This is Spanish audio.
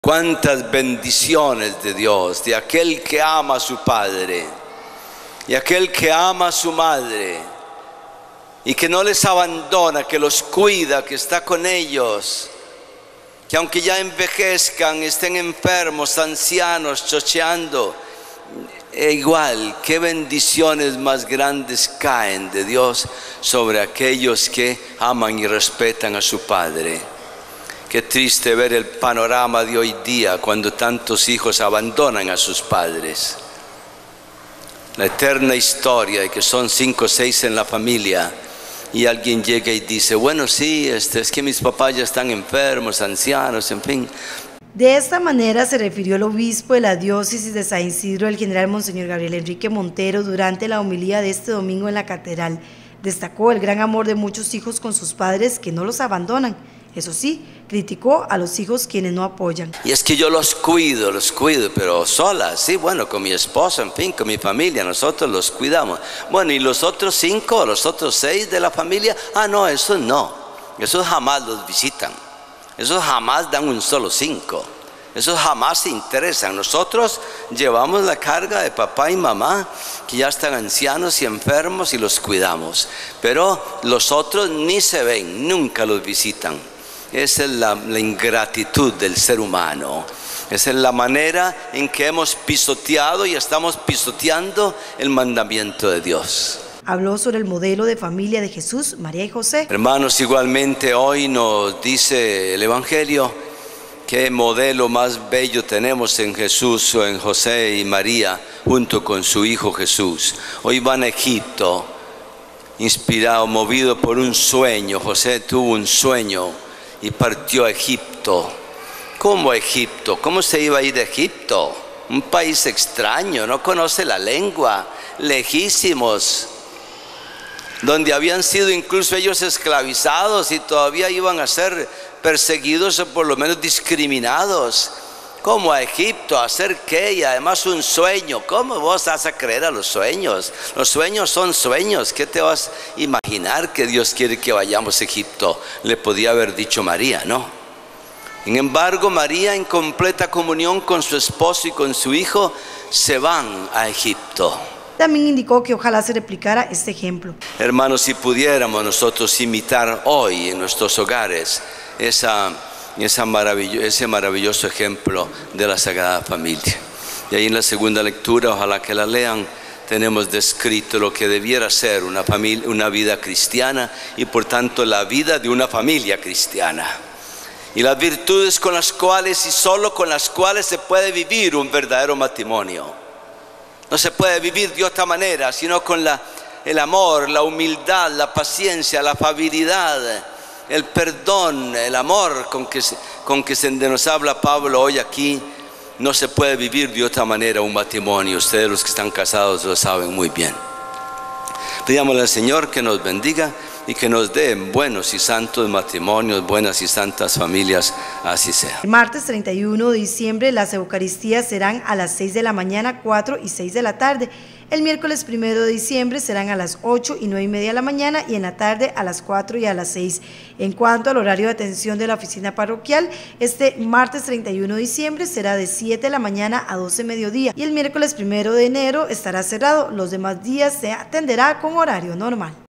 Cuántas bendiciones de Dios, de aquel que ama a su padre y aquel que ama a su madre y que no les abandona, que los cuida, que está con ellos, que aunque ya envejezcan, estén enfermos, ancianos, chocheando, igual, qué bendiciones más grandes caen de Dios sobre aquellos que aman y respetan a su padre. Qué triste ver el panorama de hoy día cuando tantos hijos abandonan a sus padres. La eterna historia de que son 5 o 6 en la familia y alguien llega y dice, bueno, sí, es que mis papás ya están enfermos, ancianos, en fin. De esta manera se refirió el obispo de la diócesis de San Isidro, el general Monseñor Gabriel Enrique Montero, durante la homilía de este domingo en la catedral. Destacó el gran amor de muchos hijos con sus padres que no los abandonan. Eso sí, criticó a los hijos quienes no apoyan. Y es que yo los cuido, pero sola, sí, bueno, con mi esposa, en fin, con mi familia, nosotros los cuidamos. Bueno, ¿y los otros 5, los otros 6 de la familia? Ah, no, esos jamás los visitan. Esos jamás dan un solo 5. Esos jamás se interesan. Nosotros llevamos la carga de papá y mamá, que ya están ancianos y enfermos, y los cuidamos. Pero los otros ni se ven, nunca los visitan. Esa es la ingratitud del ser humano. Esa es la manera en que hemos pisoteado y estamos pisoteando el mandamiento de Dios. Habló sobre el modelo de familia de Jesús, María y José. Hermanos, igualmente hoy nos dice el Evangelio qué modelo más bello tenemos en Jesús o en José y María junto con su hijo Jesús. Hoy van a Egipto, inspirado, movido por un sueño. José tuvo un sueño y partió a Egipto. ¿Cómo a Egipto? ¿Cómo se iba a ir a Egipto? Un país extraño, no conoce la lengua, lejísimos, donde habían sido incluso ellos esclavizados y todavía iban a ser perseguidos o por lo menos discriminados. ¿Cómo a Egipto? ¿A hacer qué? Y además un sueño. ¿Cómo vos vas a creer a los sueños? Los sueños son sueños. ¿Qué te vas a imaginar que Dios quiere que vayamos a Egipto? Le podía haber dicho María, ¿no? Sin embargo, María, en completa comunión con su esposo y con su hijo, se van a Egipto. También indicó que ojalá se replicara este ejemplo. Hermanos, si pudiéramos nosotros imitar hoy en nuestros hogares ese maravilloso ejemplo de la Sagrada Familia. Y ahí en la segunda lectura, ojalá que la lean, tenemos descrito lo que debiera ser una vida cristiana y por tanto la vida de una familia cristiana. Y las virtudes con las cuales y solo con las cuales se puede vivir un verdadero matrimonio. No se puede vivir de otra manera, sino con el amor, la humildad, la paciencia, la afabilidad, el perdón, el amor con que se nos habla Pablo hoy aquí. No se puede vivir de otra manera un matrimonio. Ustedes los que están casados lo saben muy bien. Pidámosle al Señor que nos bendiga y que nos dé buenos y santos matrimonios, buenas y santas familias, así sea. El martes 31 de diciembre las Eucaristías serán a las 6 de la mañana, 4 y 6 de la tarde. El miércoles 1 de diciembre serán a las 8 y 9 y media de la mañana y en la tarde a las 4 y a las 6. En cuanto al horario de atención de la oficina parroquial, este martes 31 de diciembre será de 7 de la mañana a 12 mediodía y el miércoles 1 de enero estará cerrado. Los demás días se atenderá con horario normal.